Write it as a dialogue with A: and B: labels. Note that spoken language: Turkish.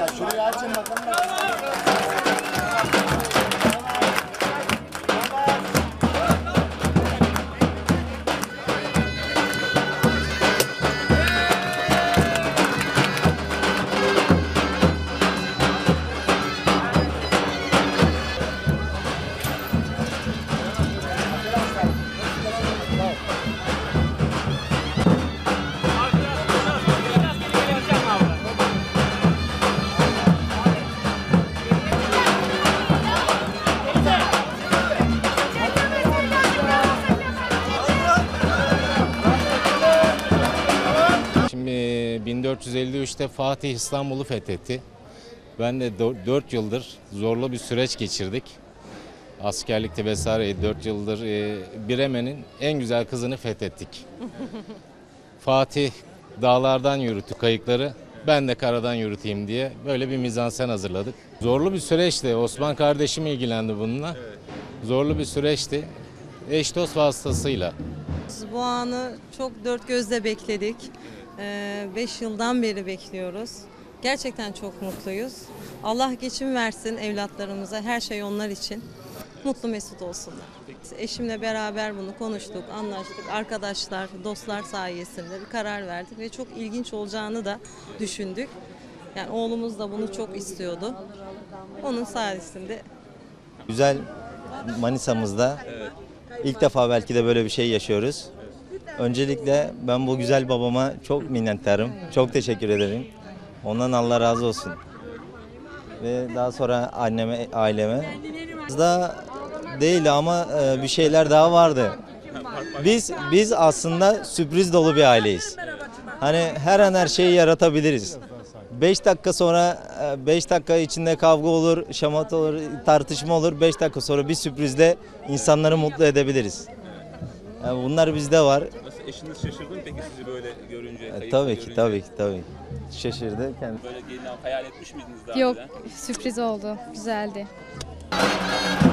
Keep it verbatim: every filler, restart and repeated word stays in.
A: arkadaşlar. Şurayı açın bakalım.
B: bin dört yüz elli üç'te Fatih İstanbul'u fethetti. Ben de dört yıldır zorlu bir süreç geçirdik. Askerlikte vesaire dört yıldır Bremen'in en güzel kızını fethettik. Fatih dağlardan yürüttü kayıkları, ben de karadan yürüteyim diye böyle bir mizansen hazırladık. Zorlu bir süreçti. Osman kardeşim ilgilendi bununla. Zorlu bir süreçti. Eş dost vasıtasıyla.
C: Bu anı çok dört gözle bekledik. beş yıldan beri bekliyoruz. Gerçekten çok mutluyuz. Allah geçim versin evlatlarımıza, her şey onlar için. Mutlu mesut olsunlar. Eşimle beraber bunu konuştuk, anlaştık. Arkadaşlar, dostlar sayesinde bir karar verdik ve çok ilginç olacağını da düşündük. Yani oğlumuz da bunu çok istiyordu. Onun sayesinde.
D: Güzel Manisa'mızda ilk defa belki de böyle bir şey yaşıyoruz. Öncelikle ben bu güzel babama çok minnettarım. Çok teşekkür ederim. Ondan Allah razı olsun. Ve daha sonra anneme, aileme. Da değil ama bir şeyler daha vardı. Biz biz aslında sürpriz dolu bir aileyiz. Hani her an her şeyi yaratabiliriz. beş dakika sonra, beş dakika içinde kavga olur, şamata olur, tartışma olur. beş dakika sonra bir sürprizle insanları mutlu edebiliriz. Yani bunlar bizde var.
E: Nasıl, eşiniz şaşırdı mı peki sizi böyle görünce?
D: E, tabii ki, tabii ki, tabii ki. Şaşırdı. Kendi...
E: Böyle gelin hayal etmiş miydiniz daha
F: Yok,
E: önceden?
F: sürpriz oldu. Güzeldi.